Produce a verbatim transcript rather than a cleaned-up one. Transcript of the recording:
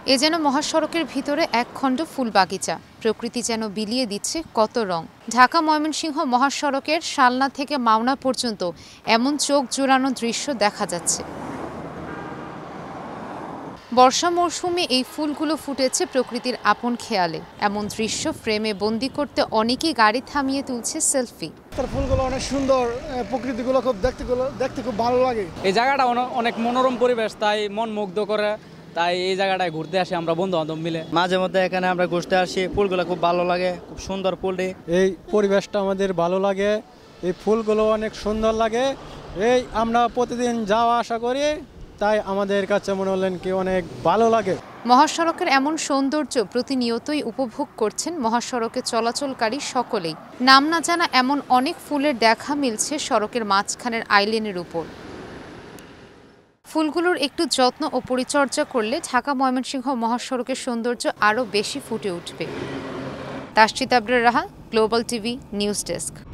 এ যেন মহাসড়কের ভিতরে এক খণ্ড ফুল বাগিচা, প্রকৃতি যেন বিলিয়ে দিচ্ছে কত রং। ঢাকা ময়মনসিংহ মহাসড়কের শালনা থেকে মাওনা পর্যন্ত এমন চোখ জোড়ানো দৃশ্য দেখা যাচ্ছে। বর্ষা মৌসুমে এই ফুলগুলো ফুটেছে প্রকৃতির আপন খেয়ালে। এমন দৃশ্য ফ্রেমে বন্দি করতে অনেকেই গাড়ি থামিয়ে তুলছে সেলফি। তার ফুলগুলো অনেক সুন্দর, প্রকৃতিগুলো খুব দেখতে দেখতে খুব ভালো লাগে। এই জায়গাটা অনেক মনোরম পরিবেশ, তাই মন মুগ্ধ করে। তাই এই জায়গাটায় ঘুরতে আসি আমরা বন্ধু বান্ধব মিলে। মাঝে মধ্যে এখানে আমরা ঘুরতে আসি, ফুলগুলো খুব ভালো লাগে, খুব সুন্দর ফুলটি। এই পরিবেশটা আমাদের ভালো লাগে, এই ফুলগুলো অনেক সুন্দর লাগে। এই আমরা প্রতিদিন যাওয়া আসা করি, তাই আমাদের কাছে মনে হলেন কি অনেক ভালো লাগে। মহাসড়কের এমন সৌন্দর্য প্রতিনিয়তই উপভোগ করছেন মহাসড়কে চলাচলকারী সকলেই। নাম না জানা এমন অনেক ফুলের দেখা মিলছে সড়কের মাঝখানের আইল্যান্ডের উপর। ফুলগুলোর একটু যত্ন ও পরিচর্যা করলে ঢাকা ময়মনসিংহ মহাসড়কের সৌন্দর্য আরও বেশি ফুটে উঠবে। Tasjid Abrar Raha, global TV news desk.